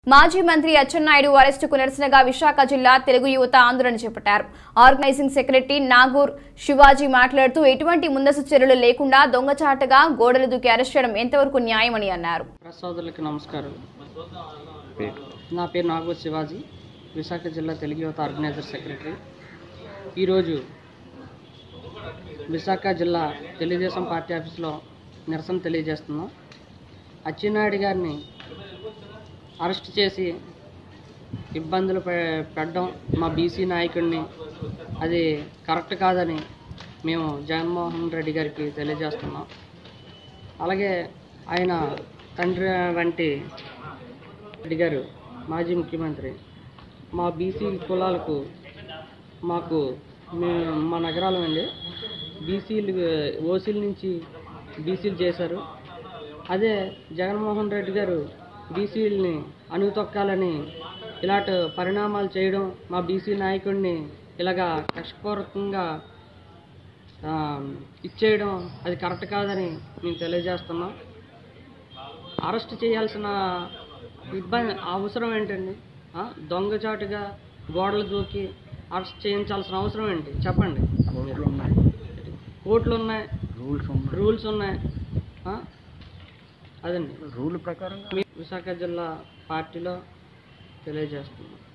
మాజీ మంత్రి అచ్చెన్నాయుడు అరెస్టుకు నిరసనగా విశాఖ జిల్లా తెలుగు యువత ఆందోళన చేపట్టారు. ఆర్గనైజింగ్ సెక్రటరీ నాగూర్ శివాజీ మాట్లాడుతూ ఎటువంటి ముందస్తు చర్యలు లేకుండా దొంగచాటుగా గోడలు దూకి అరెస్ట్ చేయడం ఎంతవరకు న్యాయమని అన్నారు. సోదరులకు నమస్కారం. నా పేరు నాగూర్ శివాజీ, విశాఖ జిల్లా తెలుగు యువత ఆర్గనైజర్ సెక్రటరీ. ఈరోజు విశాఖ జిల్లా తెలుగుదేశం పార్టీ ఆఫీసులో నిరసన తెలియజేస్తున్నాం. అచ్చెన్నాయుడు గారిని అరెస్ట్ చేసి ఇబ్బందులు పెట్టడం మా బీసీ నాయకుడిని అది కరెక్ట్ కాదని మేము జగన్మోహన్ రెడ్డి గారికి తెలియజేస్తున్నాం. అలాగే ఆయన తండ్రి వంటి రెడ్డి గారు మాజీ ముఖ్యమంత్రి మా బీసీ కులాలకు మాకు మా నగరాలు అండి బీసీలు ఓసీల నుంచి బీసీలు చేశారు. అదే జగన్మోహన్ రెడ్డి గారు బీసీలని అణుతొక్కాలని ఇలాంటి పరిణామాలు చేయడం మా బీసీ నాయకుడిని ఇలాగా కష్టపూర్వకంగా ఇచ్చేయడం అది కరెక్ట్ కాదని మేము తెలియజేస్తున్నాం. అరెస్ట్ చేయాల్సిన అవసరం ఏంటండి? దొంగచాటుగా గోడలు దూకి అరెస్ట్ చేయించాల్సిన అవసరం ఏంటి చెప్పండి? కోర్టులు ఉన్నాయి, రూల్స్ ఉన్నాయి. అదండి రూల్ ప్రకారం విశాఖ జిల్లా పార్టీలో తెలియజేస్తున్నాం.